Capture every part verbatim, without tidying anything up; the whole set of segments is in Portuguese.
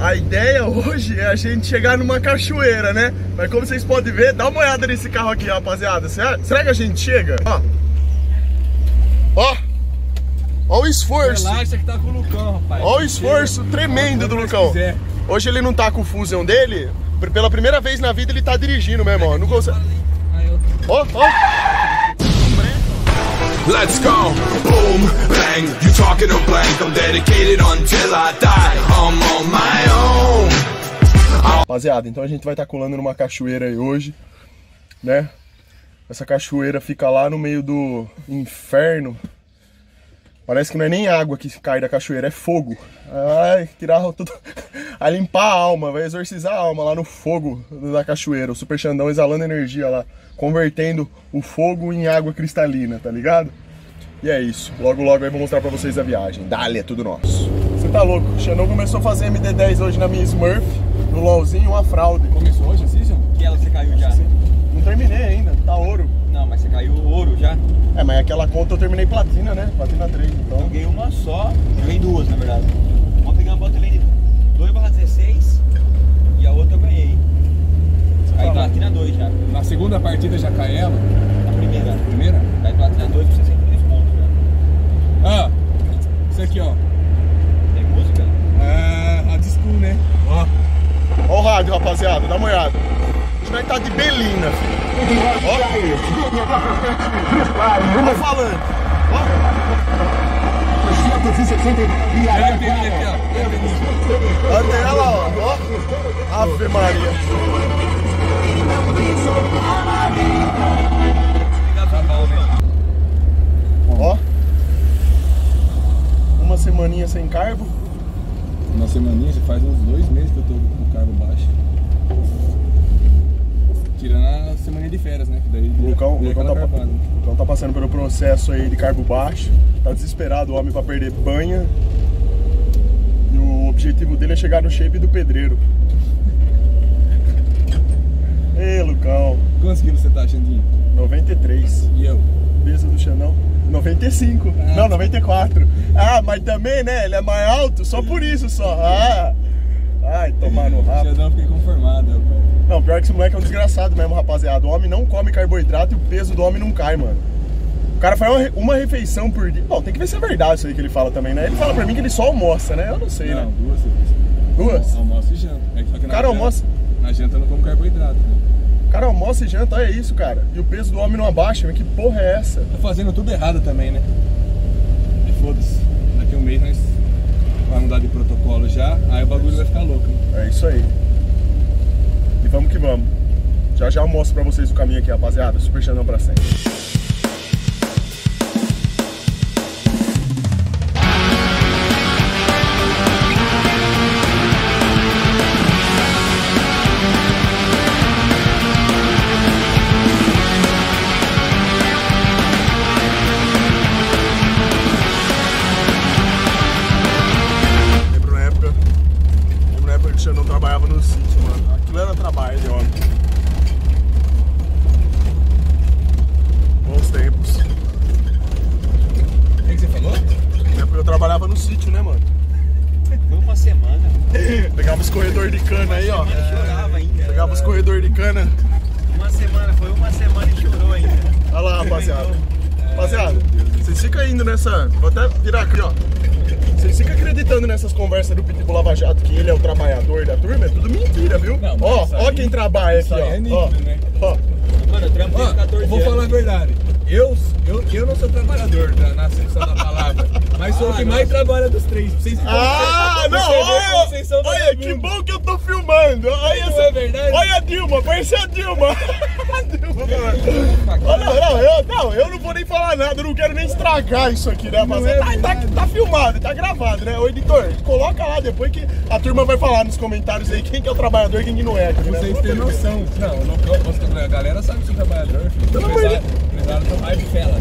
A ideia hoje é a gente chegar numa cachoeira, né? Mas como vocês podem ver, dá uma olhada nesse carro aqui, rapaziada. Será, será que a gente chega? Ó. Ó. Ó o esforço. Relaxa que tá com o Lucão, rapaz. Ó o esforço tremendo do Lucão. Hoje ele não tá com o Fusion dele. Pela primeira vez na vida ele tá dirigindo mesmo, ó. Não consegue. Ó, ó. Let's go, boom, bang, you talking to blank, I'm dedicated until I die, I'm on my own. Rapaziada, então a gente vai estar colando numa cachoeira aí hoje, né? Essa cachoeira fica lá no meio do inferno. Parece que não é nem água que cai da cachoeira, é fogo. Ai, tirar tudo. A limpar a alma, vai exorcizar a alma lá no fogo da cachoeira. O Super Xandão exalando energia lá, convertendo o fogo em água cristalina, tá ligado? E é isso. Logo, logo aí vou mostrar pra vocês a viagem. Dale, é tudo nosso. Você tá louco? O Xandão começou a fazer M D dez hoje na minha Smurf, no LOLzinho, uma fraude. Começou hoje, Season? Que ela você caiu já? Não terminei ainda, tá ouro. Não, mas você caiu ouro já? É, mas aquela conta eu terminei platina, né? Platina três, então. Eu ganhei uma só, joguei duas na verdade. Uma peguei uma bota de dois barra dezesseis e a outra eu ganhei. Caí platina dois já. Na segunda partida já cai ela? Na primeira. Na primeira? Caí platina dois por sessenta e dois pontos já. Ah, isso aqui ó. Tem música? É, rádio school, né? Ó. Ó o rádio, rapaziada, dá uma olhada. A gente vai estar de Belina, filho. Ó. Ó falando. Ó. Até ela, ó. Ó. Ave Maria. Ó. Uma semaninha sem carbo. Uma semaninha, já faz uns dois meses que eu tô com o carbo baixo. Tirando a semana de férias, né? Que daí O Lucão, o Lucão, tá, o Lucão tá passando pelo processo aí de carbo baixo. Tá desesperado o homem pra perder banha. E o objetivo dele é chegar no shape do pedreiro. Ei, Lucão. Quantos quilos você tá, Xandinho? noventa e três. E eu? Peso do Xandão? noventa e cinco. Ah. Não, noventa e quatro. Ah, mas também, né? Ele é mais alto, só por isso só. Ah. Ai, tomar no rabo. Xandão, fiquei conformado, rapaz. Não, pior que esse moleque é um desgraçado mesmo, rapaziada. O homem não come carboidrato e o peso do homem não cai, mano. O cara faz uma, uma refeição por dia. Bom, tem que ver se é verdade isso aí que ele fala também, né? Ele fala pra mim que ele só almoça, né? Eu não sei, não, né? duas refeições. Duas? Almoço e janta. É que só que O cara almoça. Na janta eu não como carboidrato, né? O cara almoça e janta, olha isso, cara. E o peso do homem não abaixa, mas que porra é essa? Tô fazendo tudo errado também, né? E foda-se. Daqui a um mês nós vai mudar de protocolo já, aí o bagulho vai ficar louco, hein? É isso aí. E vamos que vamos. Já já eu mostro pra vocês o caminho aqui, rapaziada. Super Xandão pra sempre. Lembro na época, lembro na época que o Xandão trabalhava no sítio, mano. Aquilo era trabalho de homem. Bons tempos. O que, que você falou? Na época eu trabalhava no sítio, né, mano? Foi uma semana. Pegava os corredores de cana aí, ó. Uma semana chorava ainda. Pegava os corredores de cana. Uma semana, foi uma semana e chorou ainda. Olha lá, rapaziada. Rapaziada, vocês ficam indo nessa... Vou até virar aqui, ó. Vocês ficam acreditando nessas conversas do Pitbull Lava Jato que ele é o trabalhador da turma? É tudo mentira, viu? Não, ó, ó aí, quem trabalha aqui, ó. É nítido, ó, né? ó. Mano, eu trampo desde quatorze Eu vou anos. falar a verdade. Eu, eu, eu não sou trabalhador da, na acepção da palavra, mas sou Ah, o que nossa. mais trabalha dos três. Vocês Ah, não, olha, vocês são olha, vagabundos. que bom que eu tô filmando. Olha, Não essa, é verdade? olha a Dilma, parece a Dilma. A Dilma, mano. Olha, não, eu, não, eu não vou nem falar nada, eu não quero nem estragar isso aqui, né, rapaziada? é Tá, tá, tá filmado, tá gravado, né? Ô, editor, coloca lá depois que a turma vai falar nos comentários aí quem que é o trabalhador e quem que não é. Aqui, né? Vocês têm noção. Não, eu não posso. A galera sabe que sou trabalhador. Pelo amor de- Empresário do Hype Fellas.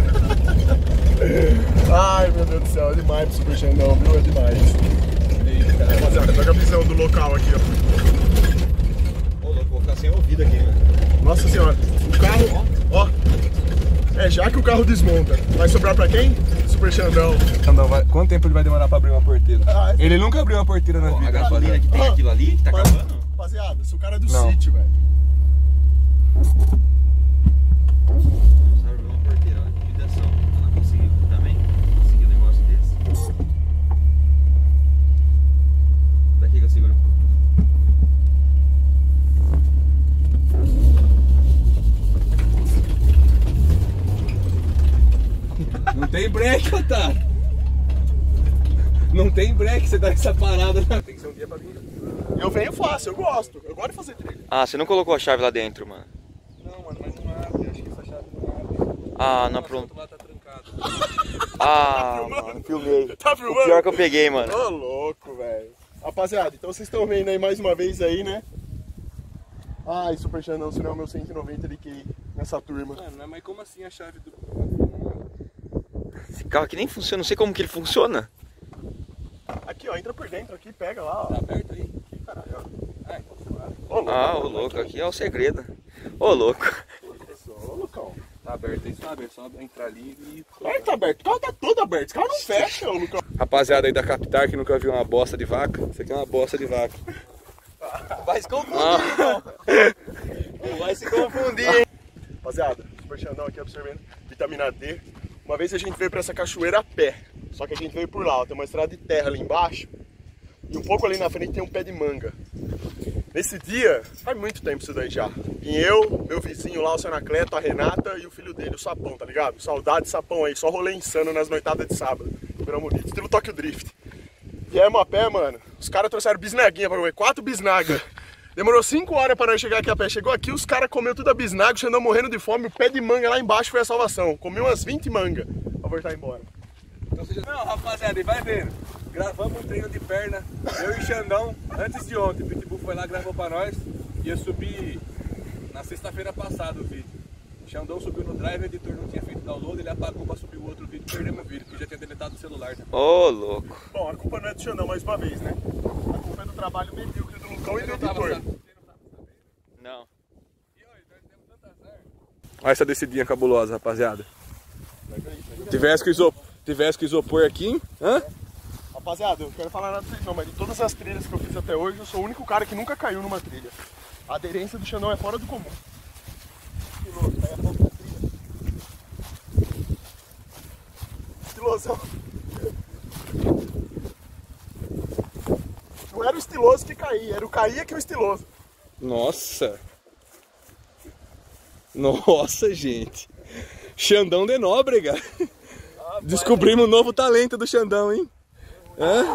Ai, meu Deus do céu, é demais pro Super Xandão, viu? É demais. Eita. Rapaziada, pega a visão do local aqui, ó. Ô, louco, vou ficar sem ouvido aqui, velho. Nossa senhora, o carro, ó. É, já que o carro desmonta, vai sobrar pra quem? Super Xandão. Xandão vai... Quanto tempo ele vai demorar pra abrir uma porteira? Ah, ele nunca abriu uma porteira na vida. A gasolina que tem aquilo ali, que tá Mas, acabando? rapaziada, se o cara é do Não. sítio, velho. Sabe abrir uma porteira, ó. Liquidação. Eu não consegui também. Consegui um negócio desse. Daqui que eu seguro. Não tem break, otário. Não tem break, você dá essa parada. Tem que ser um dia pra vir. Eu venho fácil, eu gosto. Eu gosto de fazer trilha. Ah, você não colocou a chave lá dentro, mano. Não, mano, mas não abre. Acho que essa chave não abre. Ah, não, Nossa, pronto. outro lado tá trancado. Ah, mano, filmei. Tá O filmando? pior que eu peguei, mano. Ô, louco, velho. Rapaziada, então vocês estão vendo aí mais uma vez aí, né? Ai, Super Xandão, se não é o meu cento e noventa de Q I nessa turma. Mano, mas como assim a chave do... Esse carro aqui nem funciona, não sei como que ele funciona. Aqui, ó, entra por dentro aqui, pega lá, ó. Tá aberto aí? Aqui, caralho, ó. Ah, então suave. Ô, louco. Ah, ô louco, aqui é o segredo. Ô louco. Ô, Lucão. Tá aberto aí, sabe? É só entrar ali e... Claro que tá aberto. O carro tá todo aberto. Esse carro não fecha, ô, Lucão. Rapaziada aí da Captar que nunca viu uma bosta de vaca, isso aqui é uma bosta de vaca. Vai se confundir, ah. Não vai se confundir, hein? Rapaziada, Super Xandão aqui absorvendo vitamina D. Uma vez a gente veio pra essa cachoeira a pé. Só que a gente veio por lá, ó, tem uma estrada de terra ali embaixo. E um pouco ali na frente tem um pé de manga. Nesse dia, faz muito tempo isso daí já. E eu, meu vizinho lá, o seu Anacleto, a Renata e o filho dele, o Sapão, tá ligado? Saudade Sapão aí, só rolê insano nas noitadas de sábado. Verão bonito, estilo Tokyo Drift. Viemos a pé, mano, os caras trouxeram bisnaguinha pra comer, quatro bisnagas. Demorou cinco horas pra nós chegar aqui a pé. Chegou aqui, os caras comeu tudo a bisnaga, o Xandão morrendo de fome, o pé de manga lá embaixo foi a salvação. Comi umas vinte mangas pra voltar embora. Então, seja... Não, rapaziada, e vai vendo. Gravamos um treino de perna, eu e Xandão, antes de ontem. O Pitbull foi lá, gravou pra nós. Ia subir na sexta-feira passada o vídeo. Xandão subiu no drive, o editor não tinha feito download, ele apagou pra subir o outro vídeo, perdemos o vídeo, porque já tinha deletado o celular. Né? Ô louco. Bom, a culpa não é do Xandão mais uma vez, né? A culpa é do trabalho medíocre do Lucão e do editor. Não. Olha essa descidinha cabulosa, rapaziada. Tivesse que, isop... Tivesse que isopor aqui, hein? Hã? Rapaziada, eu não quero falar nada pra vocês não, mas de todas as trilhas que eu fiz até hoje, eu sou o único cara que nunca caiu numa trilha. A aderência do Xandão é fora do comum. Estiloso, cai a foto da trilha. Estilosão. Não era o estiloso que caía, era o caía que o estiloso. Nossa! Nossa, gente! Xandão de Nóbrega! Ah, descobrimos um novo talento do Xandão, hein? Hã?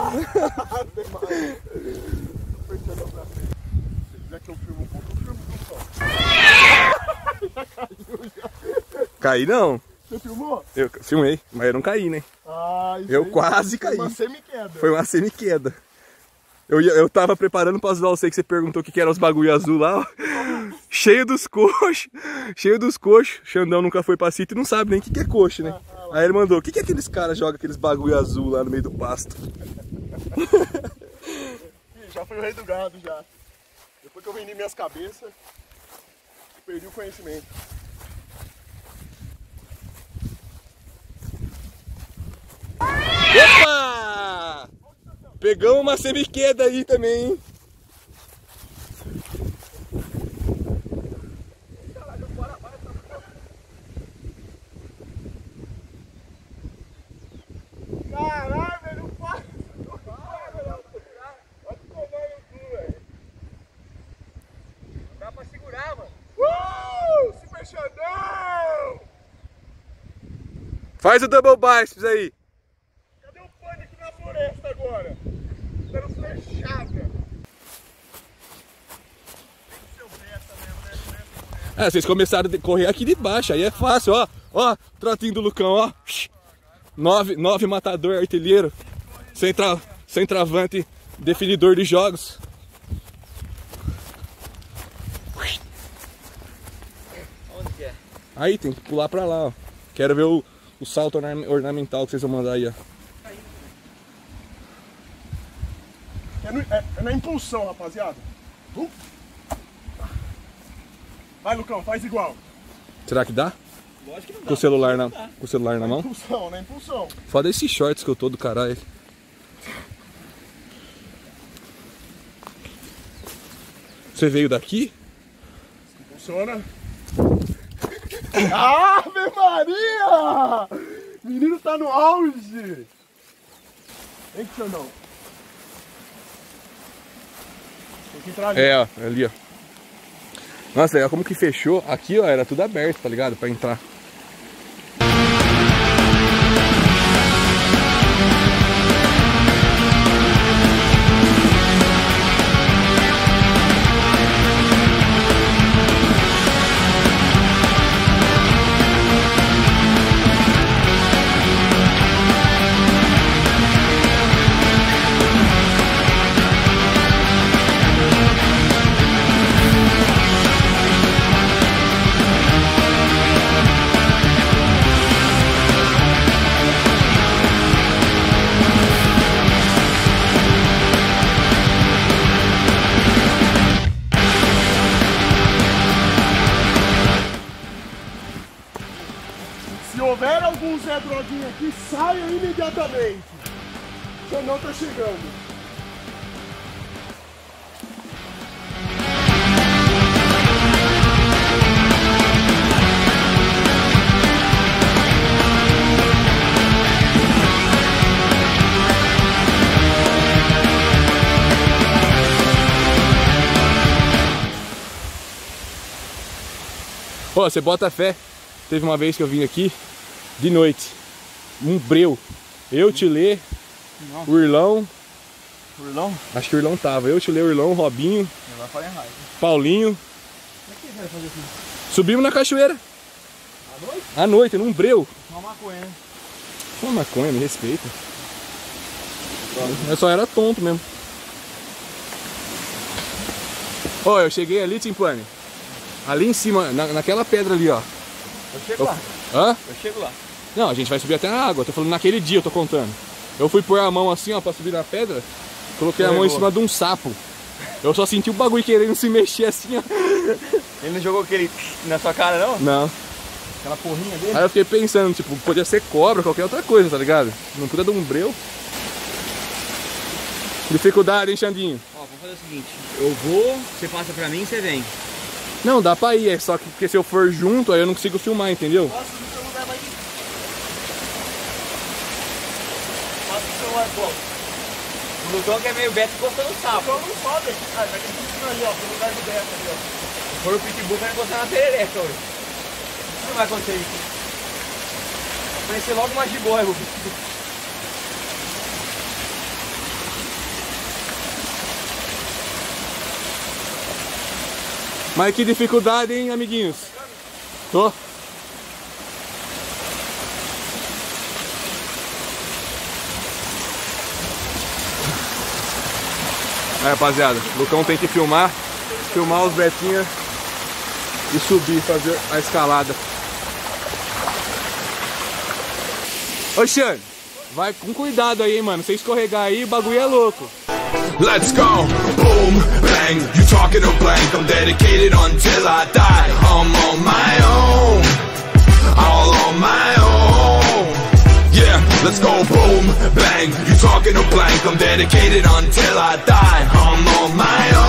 Caí não. Você filmou? Eu filmei, mas eu não caí, né? Ah, isso eu aí quase caí. Foi uma semi-queda. Foi uma semi-queda. Eu, eu tava preparando pra zoar você que você perguntou o que, que era os bagulho azul lá, ó. Cheio dos coxos, cheio dos coxos. Xandão nunca foi pra sítio e não sabe nem o que, que é coxo, né? Ah, ah, Aí ele mandou, o que, que aqueles caras jogam aqueles bagulho azul lá no meio do pasto? Já foi o rei do gado, já. Depois que eu vendi minhas cabeças, perdi o conhecimento. Opa! Pegamos uma semiqueda aí também, hein? Caralho, velho, não faz! Olha o tamanho do, velho! Dá pra segurar, mano! Uh! Super Xandão! Faz o double biceps aí! Cadê o pânico na floresta agora? Dando flechada! É, vocês começaram a correr aqui de baixo, aí é fácil, ó. Ó, trotinho do Lucão, ó. Nove, nove matador artilheiro. Centra, centroavante, definidor de jogos. Onde que é? Aí, tem que pular pra lá, ó. Quero ver o, o salto ornamental que vocês vão mandar aí, ó. É, no, é, é na impulsão, rapaziada. Uh. Vai, Lucão, faz igual. Será que dá? Lógico que não dá. Com o celular na, com o celular na mão? Impulsão, na impulsão. Foda esses shorts que eu tô do caralho. Você veio daqui? Funciona. Ave Maria! Menino tá no auge! Vem que Xandão. Tem que entrar ali. É, ó, ali, ó. Nossa, olha como que fechou. Aqui, ó, era tudo aberto, tá ligado? Pra entrar. Se houver algum Zé Droguinha aqui, saia imediatamente. O Xandão tá chegando. Pô, você bota fé. Teve uma vez que eu vim aqui de noite, um breu. Eu, Tilê, o Irlão. O Irlão? Acho que o Irlão tava. Eu, Tilê, o Irlão, o Robinho, Vai falar em raiva. Paulinho. Como é que vai fazer assim? Subimos na cachoeira. À noite? À noite, num breu. Uma maconha, né? Uma maconha, me respeita. Eu só era tonto mesmo. Ó, eu cheguei ali, Timpani. Ali em cima, na, naquela pedra ali, ó. Eu chego Eu- lá. Hã? Eu chego lá. Não, a gente vai subir até na água. Eu tô falando naquele dia, eu tô contando. Eu fui pôr a mão assim, ó, pra subir na pedra. Coloquei a mão em Escorregou. cima de um sapo. Eu só senti o bagulho querendo se mexer assim, ó. Ele não jogou aquele na sua cara, não? Não. Aquela porrinha dele? Aí eu fiquei pensando, tipo, podia ser cobra, qualquer outra coisa, tá ligado? Não podia dar um breu. Dificuldade, hein, Xandinho? Ó, vamos fazer o seguinte. Eu vou, você passa pra mim e você vem. Não, dá pra ir, é só que porque se eu for junto, aí eu não consigo filmar, entendeu? Passa o celular aí. Passa o celular, pô. O Lucão que é meio Beto encostando no sapo. Então não sobe aqui. Ah, vai ter que ir ali, ó, pro lugar do Beto ali, ó. Se for o pitbull, vai encostar na perereca hoje. Não vai acontecer isso. Vai aparecer logo uma jiboia, o pitbull. Mas que dificuldade, hein, amiguinhos? Tô. Aí, rapaziada, o Lucão tem que filmar, filmar os betinhas e subir, fazer a escalada. Ô, Xande, vai com cuidado aí, hein, mano. Se escorregar aí, o bagulho é louco. Let's go, boom, bang, you talking to blank, I'm dedicated until I die, I'm on my own, all on my own, yeah, let's go, boom, bang, you talking to blank, I'm dedicated until I die, I'm on my own.